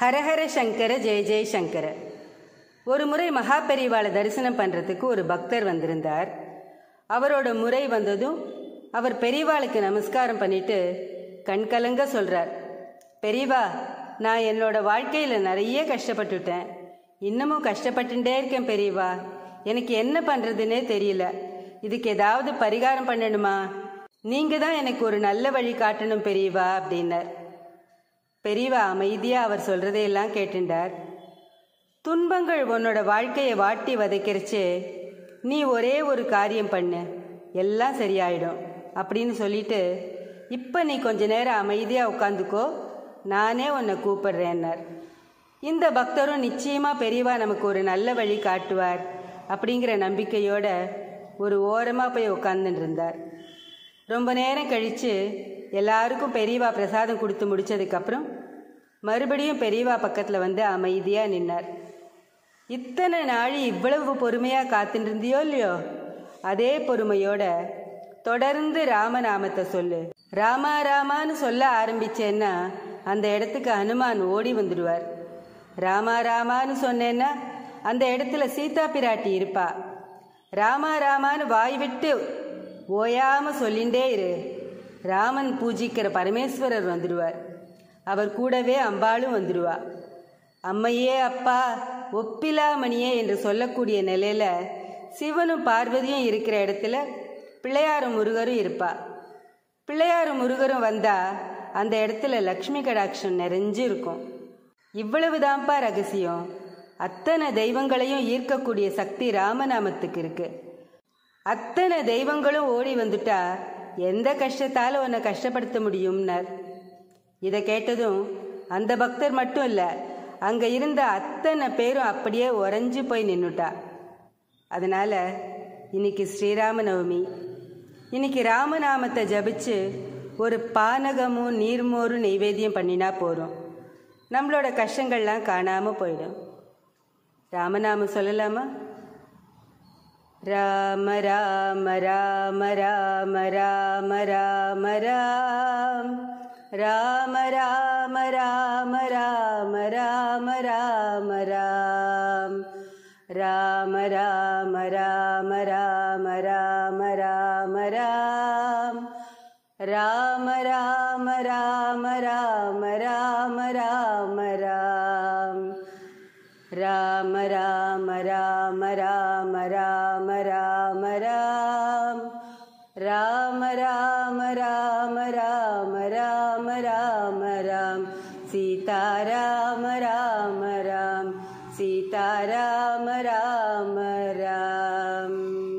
ஹரஹர சங்கர ஜெய ஜெய சங்கர. ஒரு முறை மகாபெரிவாளை தரிசனம் பண்ணுறதுக்கு ஒரு பக்தர் வந்திருந்தார். அவரோட முறை வந்ததும் அவர் பெரியவாளுக்கு நமஸ்காரம் பண்ணிட்டு கண்கலங்க சொல்கிறார், பெரியவா, நான் என்னோட வாழ்க்கையில் நிறைய கஷ்டப்பட்டுட்டேன், இன்னமும் கஷ்டப்பட்டுட்டே இருக்கேன் பெரியவா, எனக்கு என்ன பண்ணுறதுன்னே தெரியல, இதுக்கு ஏதாவது பரிகாரம் பண்ணணுமா, நீங்கள் தான் எனக்கு ஒரு நல்ல வழி காட்டணும் பெரியவா அப்படின்னார். பெரியவா அமைதியாக அவர் சொல்கிறதையெல்லாம் கேட்டுண்டார். துன்பங்கள் உன்னோட வாழ்க்கையை வாட்டி வதைக்கிறச்சே நீ ஒரே ஒரு காரியம் பண்ணு, எல்லாம் சரியாயிடும் அப்படின்னு சொல்லிட்டு, இப்போ நீ கொஞ்ச நேரம் அமைதியாக உட்காந்துக்கோ, நானே உன்னை கூப்பிடுறேன்னார். இந்த பக்தரும் நிச்சயமாக பெரியவா நமக்கு ஒரு நல்ல வழி காட்டுவார் அப்படிங்கிற நம்பிக்கையோட ஒரு ஓரமாக போய் உட்காந்துட்டு இருந்தார். ரொம்ப நேரம் கழித்து எல்லாருக்கும் பெரியவா பிரசாதம் கொடுத்து முடித்ததுக்கப்புறம் மறுபடியும் பெரியவா பக்கத்தில் வந்து அமைதியாக நின்னார். இத்தனை நாள் இவ்வளவு பொறுமையாக காத்துட்டு இருந்தியோ இல்லையோ, அதே பொறுமையோட தொடர்ந்து ராமநாமத்தை சொல்லு. ராமா ராமான்னு சொல்ல ஆரம்பிச்சேன்னா அந்த இடத்துக்கு ஹனுமான் ஓடி வந்துடுவார். ராமா ராமான்னு சொன்னேன்னா அந்த இடத்துல சீதா பிராட்டி இருப்பா. ராமா ராமான்னு வாய் விட்டு ஓயாமல் சொல்லிகிட்டே இரு, ராமன் பூஜிக்கிற பரமேஸ்வரர் வந்துடுவார். அவர் கூடவே அம்பாளும் வந்துடுவா. அம்மையே அப்பா ஒப்பிலாமணியே என்று சொல்லக்கூடிய நிலையில் சிவனும் பார்வதியும் இருக்கிற இடத்துல பிள்ளையாரும் முருகரும் இருப்பா. பிள்ளையாரும் முருகரும் வந்தால் அந்த இடத்துல லக்ஷ்மி கடாட்சம் நிறைஞ்சு இருக்கும். இவ்வளவுதான்ப்பா ரகசியம். அத்தனை தெய்வங்களையும் ஈர்க்கக்கூடிய சக்தி ராமநாமத்துக்கு இருக்கு. அத்தனை தெய்வங்களும் ஓடி வந்துட்டா எந்த கஷ்டத்தால் உன்னை கஷ்டப்படுத்த முடியும்னார். இதை கேட்டதும் அந்த பக்தர் மட்டும் இல்லை, அங்கே இருந்த அத்தனை பேரும் அப்படியே உறைஞ்சு போய் நின்றுட்டா. அதனால் இன்னைக்கு ஸ்ரீராம நவமி. இன்னைக்கு ராமநாமத்தை ஜபிச்சு ஒரு பானகமும் நீர்மோரும் நெய்வேத்தியம் பண்ணினா போகிறோம், நம்மளோட கஷ்டங்கள்லாம் காணாமல் போயிடும். ராமநாமம் சொல்லலாமா? ராம ராம ராம ராம ராம ராம ராம் ராம ராம ராம ராம ராம ராம ராம் ராம ராம ராம ராம ராம ராம ராம் ராம ராம ராம ராம ராம ராம ராம் ராம ராம ராம ராம ராம ராம ராம் ராம ராம ராம ராம ராம ராம ராம் சீதாராம ராம ராம் சீதாராம ராம ராம்.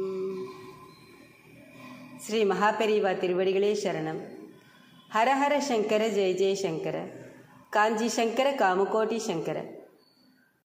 ஸ்ரீ மகாபெரிவா திருவடிகளே சரணம். ஹரஹர சங்கர ஜெய ஜெய சங்கர. காஞ்சி சங்கர காமகோட்டி சங்கர.